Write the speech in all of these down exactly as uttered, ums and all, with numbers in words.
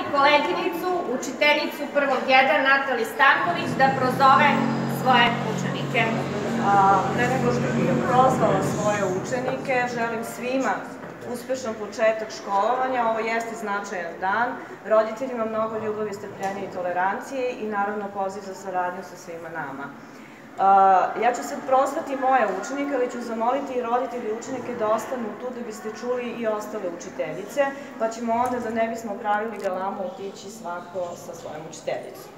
koleginicu, učiteljicu prvog jedan, Nataliju Stanković, da prozove svoje učenike. Pre nego što bih prozvala svoje učenike, želim svima uspešan početak školovanja. Ovo jeste značajan dan. Roditeljima mnogo ljubavi, strpljenja i tolerancije i naravno poziv za saradnju sa svima nama. Ja ću sad prozvati moje učenike, ali ću zamoliti i roditelji i učenike da ostanu tu da biste čuli i ostale učiteljice, pa ćemo onda, da ne bismo pravili galamu, otići svako sa svojom učiteljicom.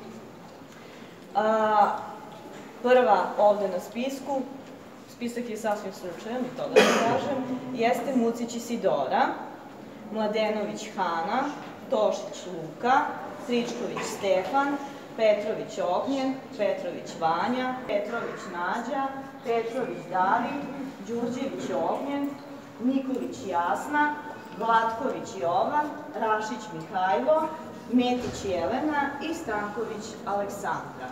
Prva ovde na spisku, spisak je sasvim slučajan, i to da ne kažem, jeste Mucić Isidora, Mladenović Hana, Tošić Luka, Tričković Stefan, Petrović Ognjen, Petrović Vanja, Petrović Nađa, Petrović David, Đurđević Ognjen, Nikolić Jasna, Vlatković Jovan, Rašić Mihajlo, Metić Jelena i Stanković Aleksandra.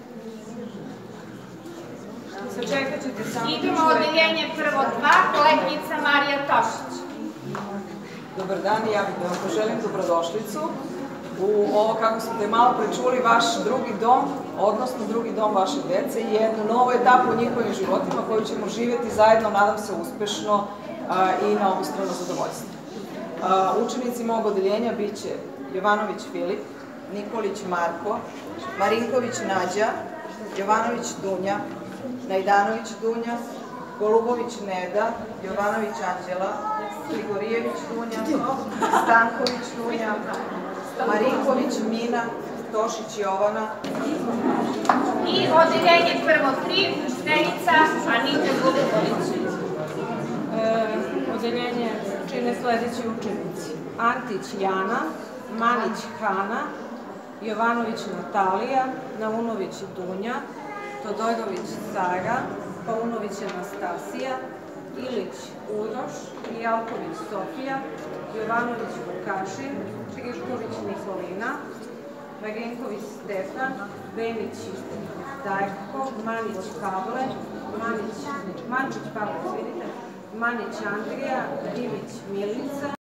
Idemo u odeljenje prvo dva, koleginica Marija Tošić. Dobar dan, ja bih da vam poželim dobrodošlicu u ovo, kako smo te malo prečuli, vaš drugi dom, odnosno drugi dom vaše dece i jednu novu etapu u njihovim životima koju ćemo živjeti zajedno, nadam se, uspešno i na obostrano zadovoljstvo. Učenici mog odeljenja bit će Jovanović Filip, Nikolić Marko, Marinković Nađa, Jovanović Dunja, Najdanović Dunja, Golubović Neda, Jovanović Anđela, Grigorijević Dunja, Stanković Dunja, Marinković Mina, Tošić Jovana. I odeljenje prvo tri, učiteljica Anita Golubović. Odeljenje čine sledeći učenici: Antić Jana, Manić Hana, Jovanović Natalija, Naunović Dunja, Todorović Sara, Paunović Anastasija, Ilić Uroš, Mijalković Sofija, Jovanović Vukašin, Čirković Nikolina, Marinković Stefan, Benić Darko, Manić Pavle, Mančić Pavle, Manić Andrija, Dimić Milica,